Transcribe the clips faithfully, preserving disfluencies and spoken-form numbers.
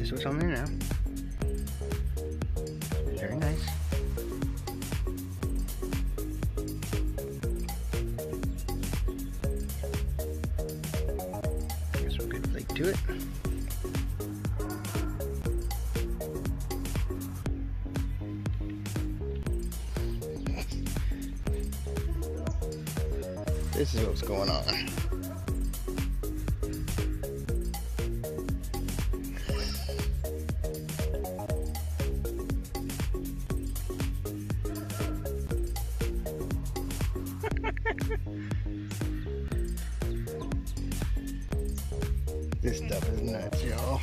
This was on there now. Very nice. Here's some good flake to it. This is what's going on. This stuff is nuts, y'all.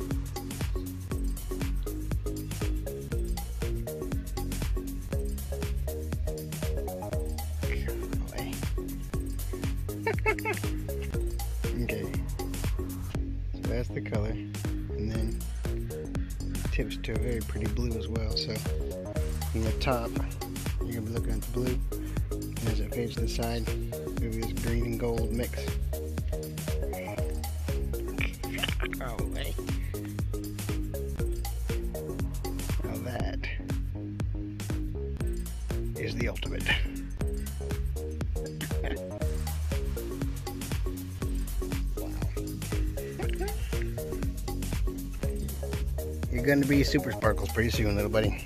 Okay, so that's the color, and then tips to a very pretty blue as well. So from the top, you're gonna be looking at the blue, and as it fades to the side, it'll be this green and gold mix. Oh, wait. Now that is the ultimate. You're going to be super sparkles pretty soon, little buddy.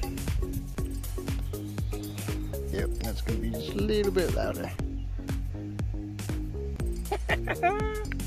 Yep, that's going to be just a little bit louder.